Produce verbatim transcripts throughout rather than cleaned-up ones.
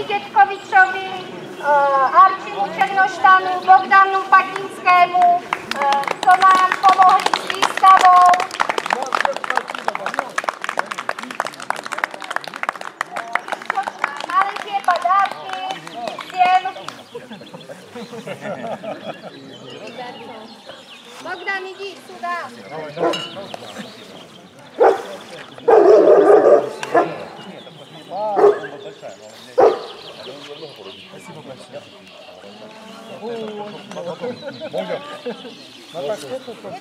Dětkovičovi, Arčimu Černoštanu, Bogdanu Patinskému, co nám pomohli s výstavou. Maliké padáky, všem. Bogdan, jdi suda. No tak to to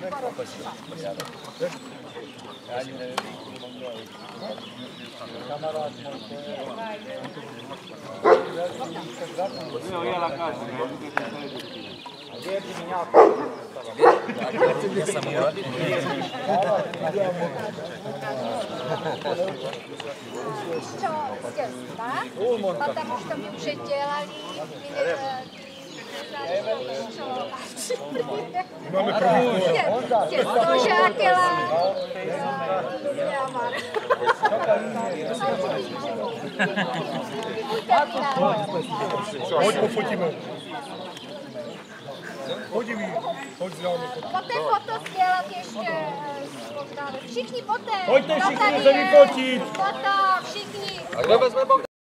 Потому что мы уже делали. Máme první Těžátěla. Hoď pofotíme. Podívej, hoď děláme fotku. Poté foto sdělat ještě. Všichni poté. Pojďte všichni se vyfotit. Foto, všichni. A kdo vezme